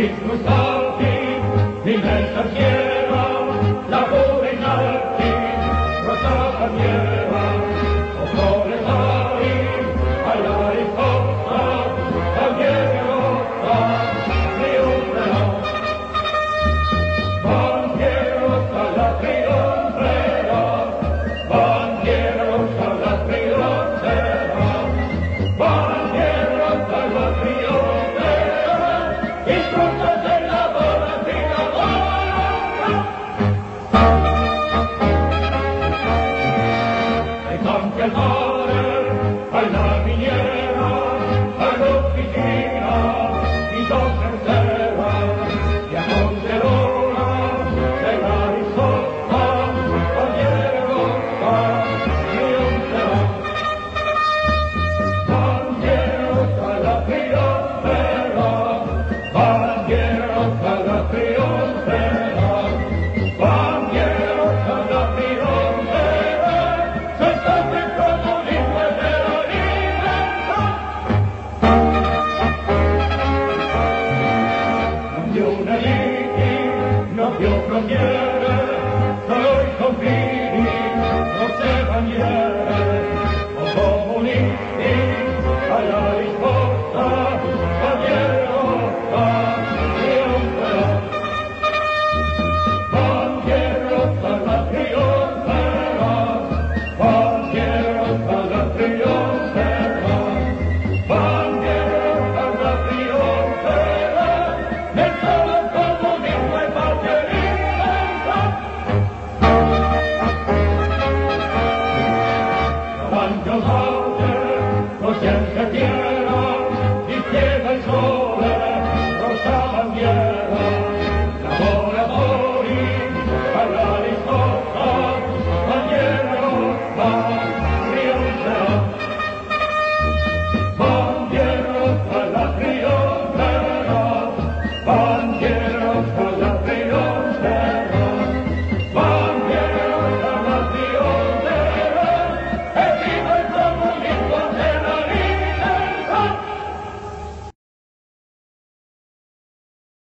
disgustati, l'immensa fiera, la pure innalti, rossa bandiera, o proletari, alla risposta, bandiera rossa, trionferà. Bandiera rossa la trionferà, bandiera rossa la trionferà, bandiera rossa la trionferà, il frutto della buona primavera. Ai campi al mare, alla miniera, all'officina, in doccia in terra, e a Monterona, della risposta, bandiera rossa, trionferà. Bandiera rossa la trionferà, bandiera rossa la trionferà, bandiera rossa la trionferà, senza il comunismo e della libertà. Non più nemici, non più frontiere, solo i confini, rosse bandiere, o comunisti, alla risposta,